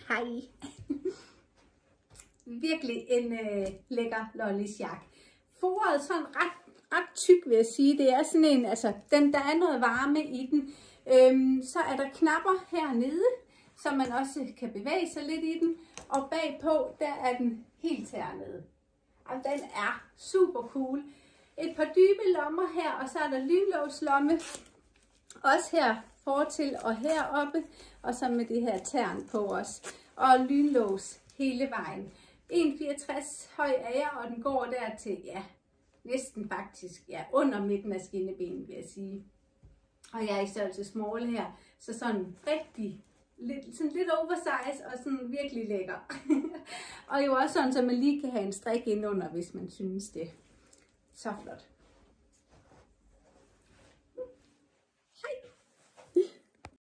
Hej. Virkelig en lækker lollisjak. Foret er sådan ret tyk, vil jeg sige. Det er sådan en, altså der er noget varme i den. Så er der knapper hernede, så man også kan bevæge sig lidt i den. Og bagpå, der er den helt hernede. Og den er super cool. Et par dybe lommer her, og så er der lynlåslomme. Også her fortil og heroppe, og så med det her tern på os. Og lynlås hele vejen. 1,64 høj er jeg, og den går der til, ja, næsten faktisk, ja, under midten af skinnebenet, vil jeg sige. Og jeg er i størrelse small her, så sådan rigtig, lidt oversize og sådan virkelig lækker. Og jo også sådan, så man lige kan have en strik ind under, hvis man synes det. Så flot.